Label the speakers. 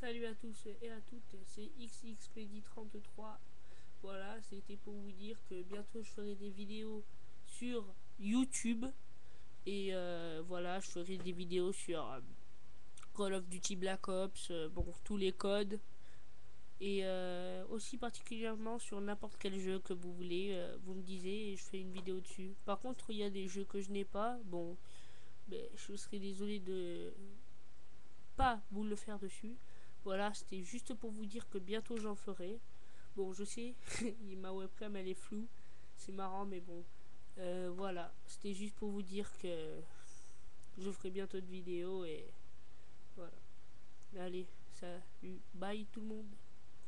Speaker 1: Salut à tous et à toutes, c'est XXPD33. Voilà, c'était pour vous dire que bientôt je ferai des vidéos sur YouTube. Et voilà, je ferai des vidéos sur Call of Duty Black Ops, bon, tous les codes. Et aussi particulièrement sur n'importe quel jeu que vous voulez, vous me disiez et je fais une vidéo dessus. Par contre, il y a des jeux que je n'ai pas. Bon, ben, je serais désolé de pas vous le faire dessus. Voilà, c'était juste pour vous dire que bientôt j'en ferai. Bon, je sais, ma webcam elle est floue. C'est marrant, mais bon. Voilà, c'était juste pour vous dire que je ferai bientôt de vidéos et voilà. Allez, salut, bye tout le monde.